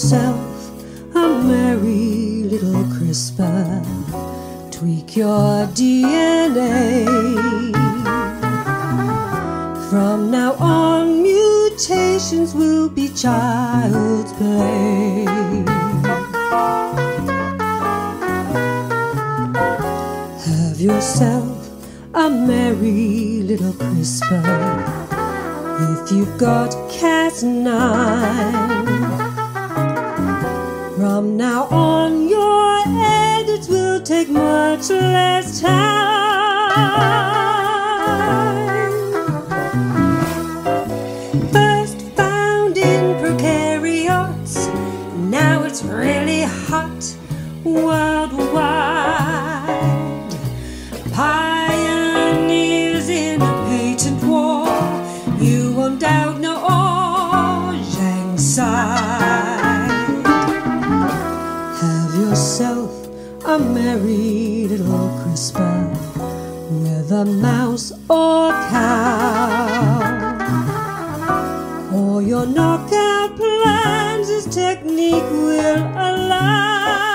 yourself a merry little CRISPR. Tweak your DNA. From now on, mutations will be child's play. Have yourself a merry little CRISPR. If you've got Cas9, from now on your edits will take much less time. First found in prokaryotes, now it's really hot worldwide. Pioneers in a patent war, you won't doubt no Zhang side. Have yourself a merry little CRISPR with a mouse or cow. All your knockout plans this technique will allow.